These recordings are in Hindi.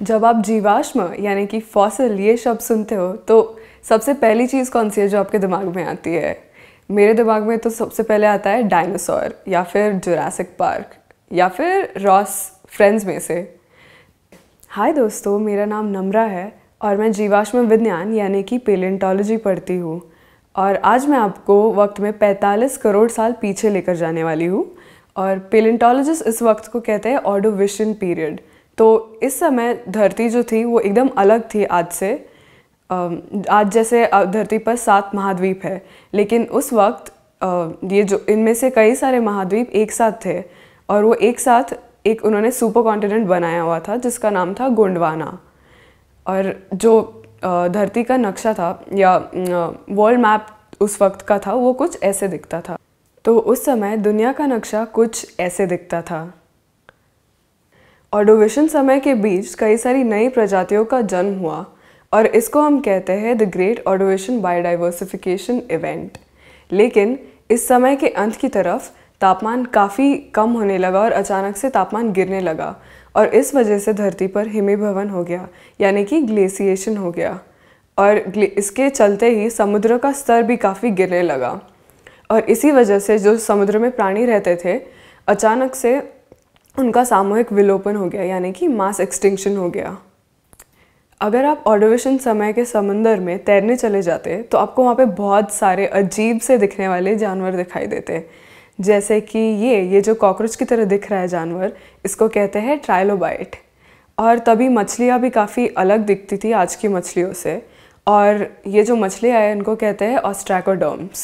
जब आप जीवाश्म यानी कि फॉसिल ये शब्द सुनते हो तो सबसे पहली चीज़ कौन सी है जो आपके दिमाग में आती है? मेरे दिमाग में तो सबसे पहले आता है डायनासोर या फिर जुरासिक पार्क या फिर रॉस फ्रेंड्स में से। हाय दोस्तों, मेरा नाम नम्रा है और मैं जीवाश्म विज्ञान यानी कि पेलेंटोलॉजी पढ़ती हूँ। और आज मैं आपको वक्त में 45 करोड़ साल पीछे लेकर जाने वाली हूँ। और पेलेंटोलॉजिस्ट इस वक्त को कहते हैं ऑर्डोविशियन पीरियड। तो इस समय धरती जो थी वो एकदम अलग थी आज से। आज जैसे धरती पर 7 महाद्वीप है, लेकिन उस वक्त ये जो इनमें से कई सारे महाद्वीप एक साथ थे और वो एक साथ एक उन्होंने सुपर कॉन्टिनेंट बनाया हुआ था जिसका नाम था गोंडवाना। और जो धरती का नक्शा था या वर्ल्ड मैप उस वक्त का था वो कुछ ऐसे दिखता था। तो उस समय दुनिया का नक्शा कुछ ऐसे दिखता था। ऑर्डोविशियन समय के बीच कई सारी नई प्रजातियों का जन्म हुआ और इसको हम कहते हैं the great Ordovician biodiversification event. लेकिन इस समय के अंत की तरफ तापमान काफ़ी कम होने लगा और अचानक से तापमान गिरने लगा और इस वजह से धरती पर हिमीभवन हो गया यानी कि ग्लेशिएशन हो गया। और इसके चलते ही समुद्र का स्तर भी काफ़ी गिरने लगा और इसी वजह से जो समुद्र में प्राणी रहते थे अचानक से उनका सामूहिक विलोपन हो गया यानी कि मास एक्सटिंक्शन हो गया। अगर आप ऑर्डोविशियन समय के समंदर में तैरने चले जाते तो आपको वहाँ पे बहुत सारे अजीब से दिखने वाले जानवर दिखाई देते, जैसे कि ये जो कॉकरोच की तरह दिख रहा है जानवर, इसको कहते हैं ट्राइलोबाइट। और तभी मछलियाँ भी काफ़ी अलग दिखती थी आज की मछलियों से, और ये जो मछलियाँ हैं इनको कहते हैं ऑस्ट्रैकोडर्म्स।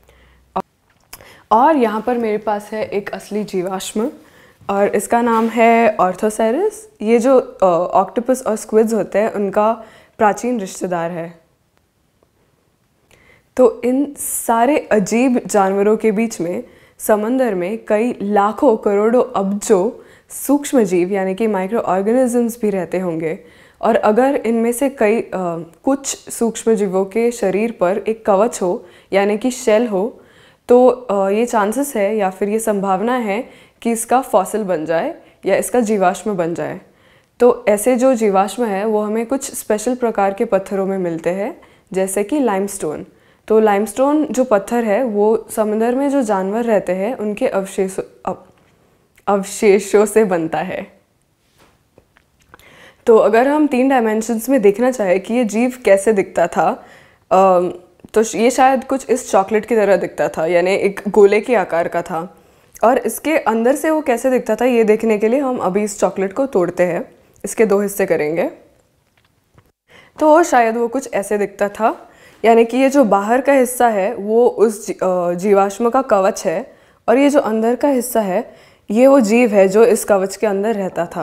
और यहाँ पर मेरे पास है एक असली जीवाश्म और इसका नाम है ऑर्थोसेरस। ये जो ऑक्टोपस और स्क्विड्स होते हैं उनका प्राचीन रिश्तेदार है। तो इन सारे अजीब जानवरों के बीच में समंदर में कई लाखों करोड़ों अब्जों सूक्ष्म जीव यानी कि माइक्रो ऑर्गेनिजम्स भी रहते होंगे। और अगर इनमें से कुछ सूक्ष्म जीवों के शरीर पर एक कवच हो यानी कि शेल हो तो ये चांसेस है या फिर ये संभावना है कि इसका फॉसिल बन जाए या इसका जीवाश्म बन जाए। तो ऐसे जो जीवाश्म है वो हमें कुछ स्पेशल प्रकार के पत्थरों में मिलते हैं, जैसे कि लाइमस्टोन। तो लाइमस्टोन जो पत्थर है वो समुद्र में जो जानवर रहते हैं उनके अवशेषों से बनता है। तो अगर हम 3 डायमेंशंस में देखना चाहें कि ये जीव कैसे दिखता था, तो ये शायद कुछ इस चॉकलेट की तरह दिखता था, यानी एक गोले के आकार का था। और इसके अंदर से वो कैसे दिखता था ये देखने के लिए हम अभी इस चॉकलेट को तोड़ते हैं। इसके 2 हिस्से करेंगे। तो शायद वो कुछ ऐसे दिखता था, यानी कि ये जो बाहर का हिस्सा है वो उस जीवाश्म का कवच है और ये जो अंदर का हिस्सा है ये वो जीव है जो इस कवच के अंदर रहता था।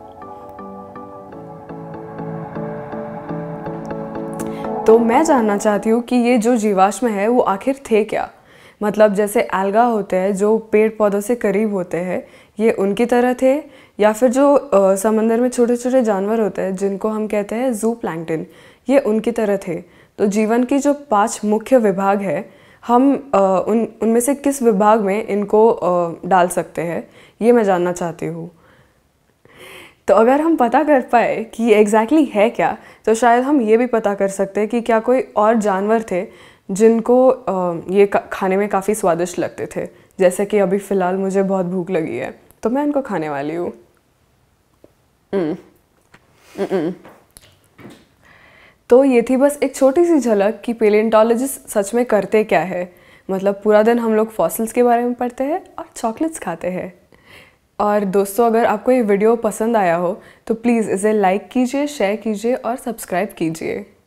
तो मैं जानना चाहती हूँ कि ये जो जीवाश्म है वो आखिर थे क्या। मतलब जैसे एल्गा होते हैं जो पेड़ पौधों से करीब होते हैं, ये उनकी तरह थे, या फिर जो समंदर में छोटे छोटे जानवर होते हैं जिनको हम कहते हैं जू प्लैंकटन, ये उनकी तरह थे। तो जीवन की जो 5 मुख्य विभाग है हम उनमें से किस विभाग में इनको डाल सकते हैं ये मैं जानना चाहती हूँ। तो अगर हम पता कर पाए कि ये एग्जैक्टली है क्या तो शायद हम ये भी पता कर सकते हैं कि क्या कोई और जानवर थे जिनको ये खाने में काफ़ी स्वादिष्ट लगते थे। जैसे कि अभी फ़िलहाल मुझे बहुत भूख लगी है तो मैं इनको खाने वाली हूँ। तो ये थी बस एक छोटी सी झलक कि पेलेंटोलॉजिस्ट सच में करते क्या है। मतलब पूरा दिन हम लोग फॉसिल्स के बारे में पढ़ते हैं और चॉकलेट्स खाते हैं। और दोस्तों, अगर आपको ये वीडियो पसंद आया हो तो प्लीज़ इसे लाइक कीजिए, शेयर कीजिए और सब्सक्राइब कीजिए।